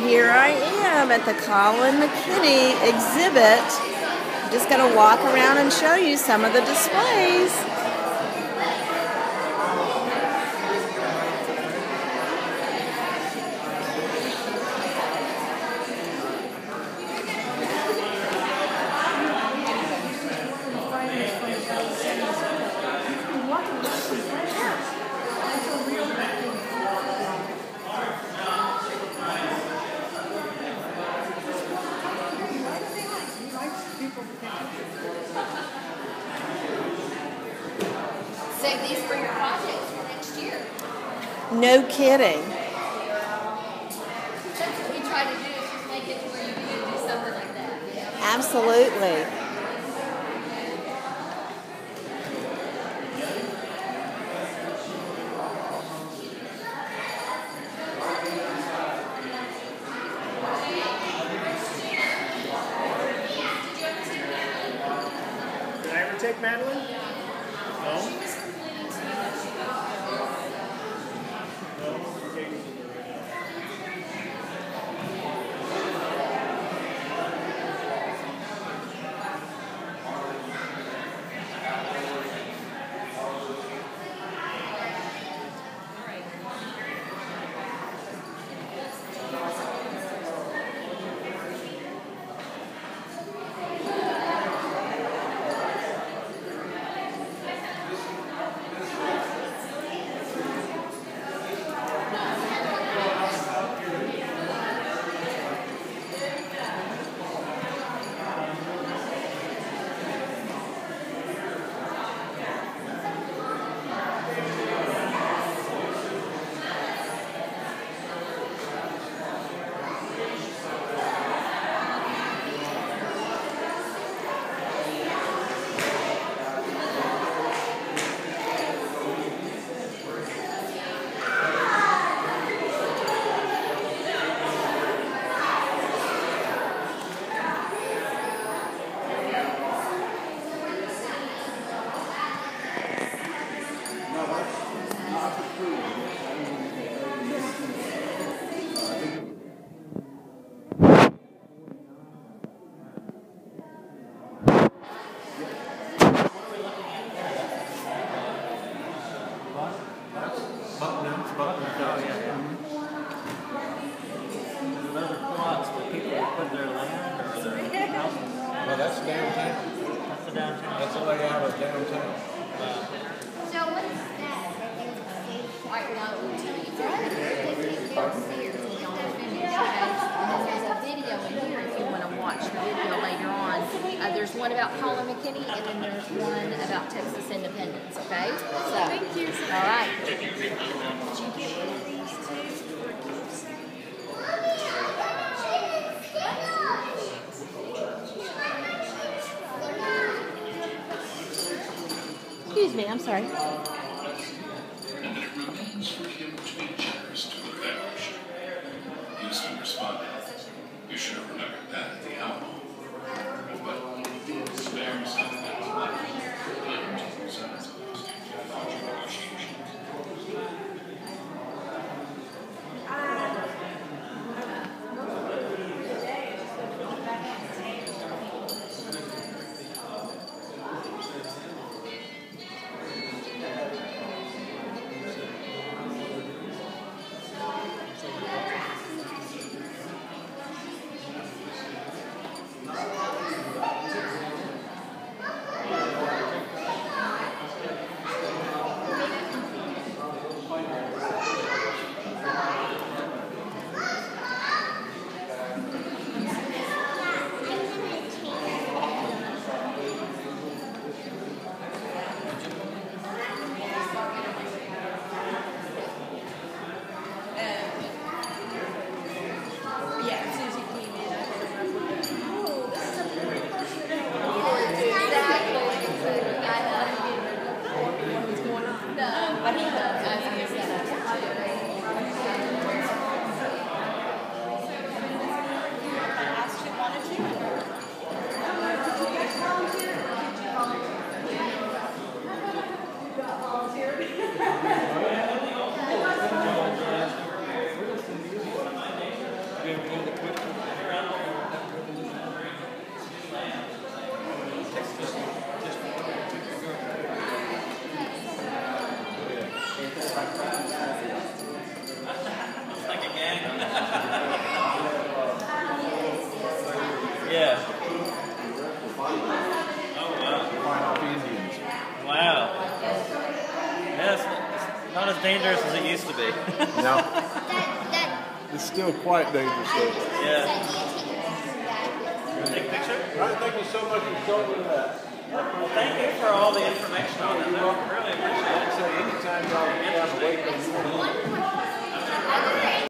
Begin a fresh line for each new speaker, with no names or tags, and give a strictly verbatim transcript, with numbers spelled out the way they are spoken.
Here I am at the Colin McKinney exhibit. I'm just going to walk around and show you some of the displays.
Save these for your projects for next year.
No kidding.
That's what we try to do, is just make it to where you can do something like that. You know?
Absolutely.
Did I ever take Madeline? No?
Well, that's downtown.
That's the downtown.
That's the way out of downtown.
So what is that? All right, well, we'll tell you Tiffany downstairs. We don't have finished, okay? And then there's a video in here if you want to watch the video later on. Uh, there's one about Colin McKinney, and then there's one about Texas independence, okay? So, thank you. All right. Did you get one of these too?
Excuse me, I'm sorry.
And it remains for him to be generous to avenge. Houston responded, "You should have remembered that at the Alamo." But spare himself that life. Time to present those future negotiations.
Yeah. Oh, wow.
Indians.
Wow. Yeah, it's, it's not as dangerous as it used to be.
No.
That, that,
It's still quite dangerous though.
Yeah.
that
Take a picture?
All right, thank you so much for showing me that.
Well, thank you for all the information on it. I really appreciate it.
So anytime y'all have a wake up, you want to